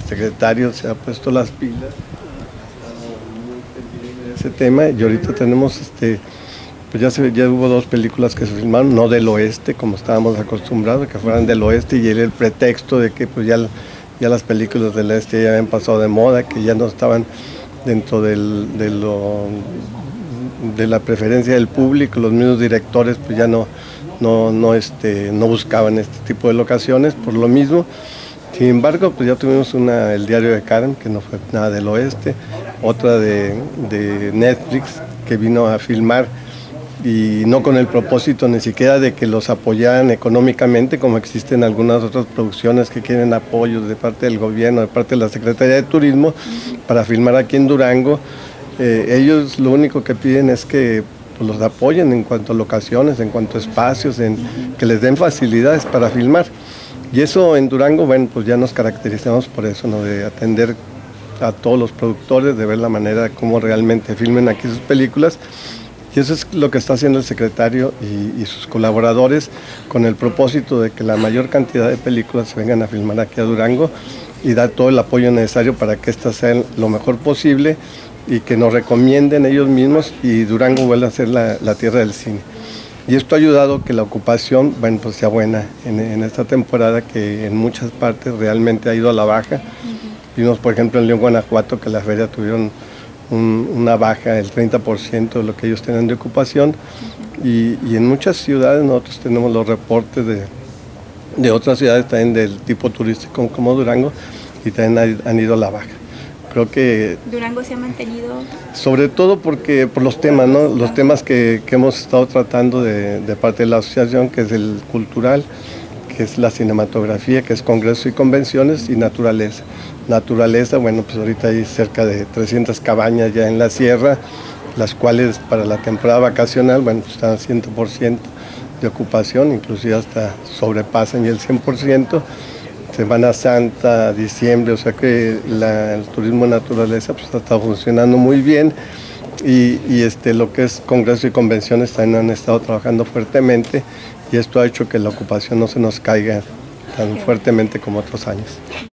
secretario se ha puesto las pilas de ese tema, y ahorita tenemos pues ya hubo 2 películas que se filmaron, no del oeste como estábamos acostumbrados, que fueran del oeste, y era el pretexto de que pues ya las películas del este ya habían pasado de moda, que ya no estaban dentro de la preferencia del público. Los mismos directores pues ya no buscaban este tipo de locaciones por lo mismo. Sin embargo, pues ya tuvimos El diario de Karen, que no fue nada del oeste, otra de Netflix, que vino a filmar, y no con el propósito ni siquiera de que los apoyaran económicamente, como existen algunas otras producciones que quieren apoyos de parte del gobierno, de parte de la Secretaría de Turismo, para filmar aquí en Durango. Ellos lo único que piden es que pues, los apoyen en cuanto a locaciones, en cuanto a espacios, que les den facilidades para filmar. Y eso en Durango, bueno, pues ya nos caracterizamos por eso, ¿no? De atender a todos los productores, de ver la manera como realmente filmen aquí sus películas. Y eso es lo que está haciendo el secretario y sus colaboradores, con el propósito de que la mayor cantidad de películas se vengan a filmar aquí a Durango y dar todo el apoyo necesario para que estas sean lo mejor posible y que nos recomienden ellos mismos, y Durango vuelva a ser la tierra del cine. Y esto ha ayudado que la ocupación, bueno, pues sea buena en esta temporada, que en muchas partes realmente ha ido a la baja. Vimos, por ejemplo, en León, Guanajuato, que la feria tuvieron una baja del 30% de lo que ellos tenían de ocupación, y en muchas ciudades nosotros tenemos los reportes de otras ciudades también del tipo turístico como Durango, y también han ido a la baja. Creo que Durango se ha mantenido, sobre todo por los temas, ¿no? Los temas que hemos estado tratando de parte de la asociación, que es el cultural, que es la cinematografía, que es congresos y convenciones, y naturaleza. Naturaleza, bueno, pues ahorita hay cerca de 300 cabañas ya en la sierra, las cuales para la temporada vacacional, bueno, pues están a 100% de ocupación, inclusive hasta sobrepasan el 100%. Semana Santa, diciembre, o sea que el turismo naturaleza pues ha estado funcionando muy bien, y lo que es congresos y convenciones también han estado trabajando fuertemente, y esto ha hecho que la ocupación no se nos caiga tan fuertemente como otros años.